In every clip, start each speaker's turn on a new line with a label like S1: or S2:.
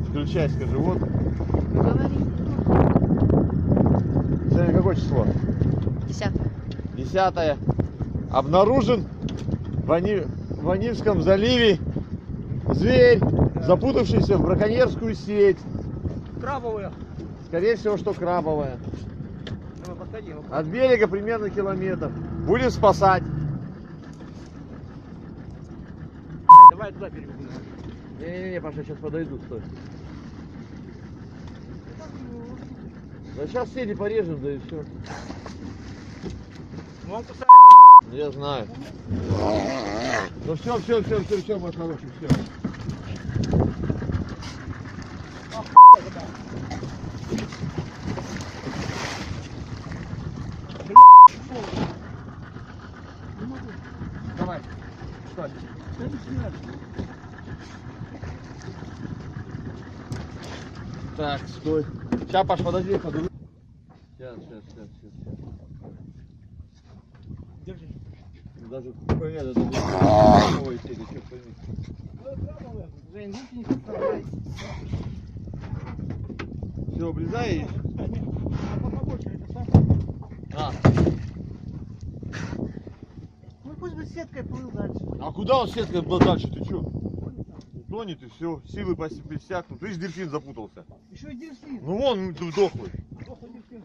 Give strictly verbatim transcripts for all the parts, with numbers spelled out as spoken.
S1: Включай, скажи, вот.
S2: Говори.
S1: Сегодня какое число?
S2: Десятое.
S1: Десятое. Обнаружен в, Ани... в Анивском заливе зверь, запутавшийся в браконьерскую сеть.
S3: Крабовая.
S1: Скорее всего, что крабовая.
S3: Давай, подходи.
S1: От берега примерно километр. Будем спасать.
S3: Давай туда перебегу.
S1: Не-не-не, Паша, сейчас подойду, стой. Да сейчас сети порежем, да и все.
S3: Ну он кусает.
S1: Я знаю. Ну все, все, все, все, все, мой хороший, все.
S3: Давай. Стой.
S1: Так, стой. Сейчас, Паш, подожди, подожди. Сейчас, сейчас, сейчас, сейчас.
S3: Держи.
S1: Даже понятно, это крабовая сеть, черт пойми.
S3: Жень, руки не подставляй.
S1: Все, облезай.
S3: А побольше, это сам.
S1: А.
S3: Ну пусть бы сеткой плыл дальше.
S1: А куда он сеткой был дальше? Ты что? Тонет и все, силы иссякнут. Видишь, дельфин запутался.
S3: Еще и дельфин.
S1: Ну вон дохлый.
S3: Дохлый дельфин.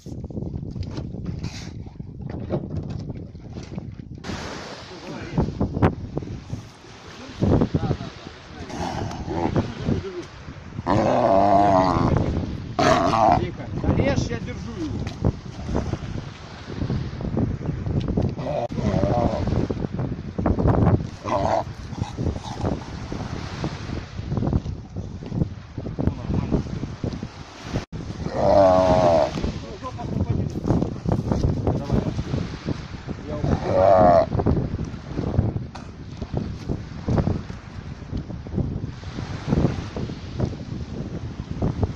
S1: Тихо. Да режь, я держу его.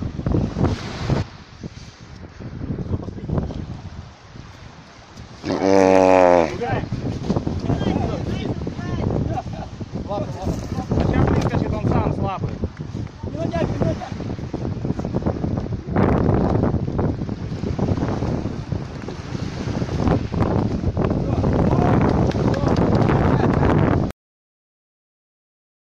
S4: Yeah.